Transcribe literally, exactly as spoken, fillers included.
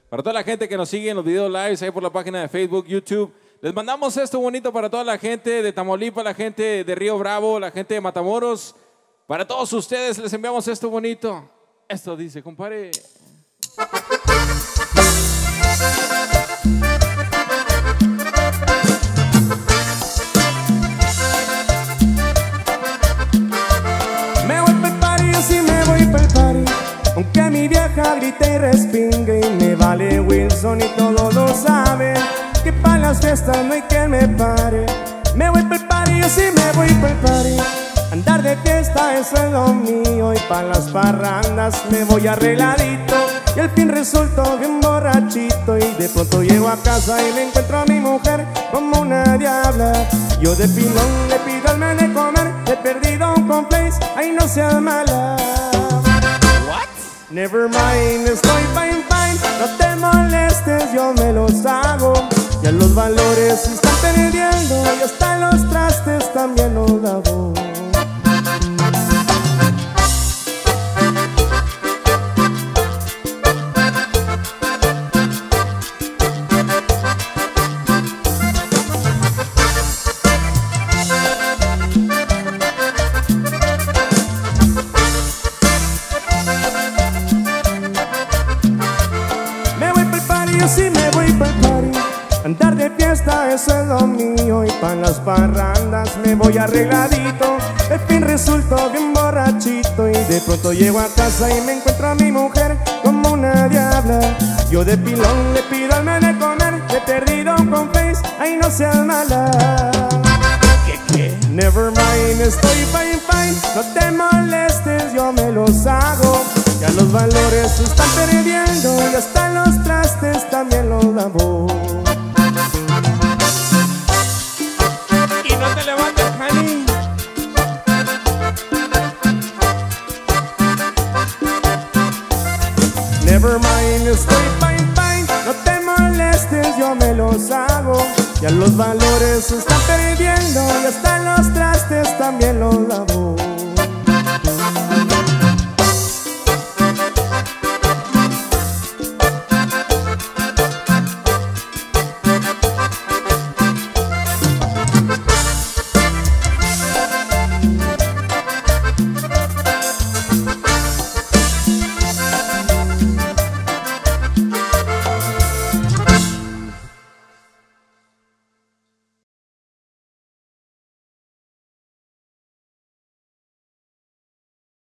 Para toda la gente que nos sigue en los videos lives ahí por la página de Facebook, YouTube. Les mandamos esto bonito para toda la gente de Tamaulipas, la gente de Río Bravo, la gente de Matamoros. Para todos ustedes les enviamos esto bonito. Esto dice, compadre. Me voy pa'l party, yo sí me voy pa'l party, aunque mi vieja grite y respingue. Y me vale Wilson y todos lo saben, que pa' las fiestas no hay quien me pare. Me voy pa'l party, yo sí me voy pa'l party, andar de fiesta eso es lo mío. Y pa' las parrandas me voy arregladito, y al fin resulto bien borrachito. Y de pronto llego a casa y me encuentro a mi mujer como una diabla. Yo de pilón le pido al men de comer, he perdido un complex, ay no seas mala. What? Never mind, estoy fine, fine, no te molestes, yo me los hago. Ya los valores se están perdiendo y hasta los trastes también los lavo. Yo sí me voy pa'l party, andar de fiesta eso es lo mío. Y pa' las parrandas me voy arregladito, al fin resulto bien borrachito. Y de pronto llego a casa y me encuentro a mi mujer como una diabla. Yo de pilón le pido al men de comer, he perdido con face, ay no seas mala. ¿Qué, qué? Never mind, estoy fine, fine, no te molestes, yo me los hago. Ya los valores se están perdiendo y hasta los trastes también los lavo. Y no te levantes, honey. Never mind, estoy fine, fine, no te molestes, yo me los hago. Ya los valores se están perdiendo y hasta los trastes también los lavo.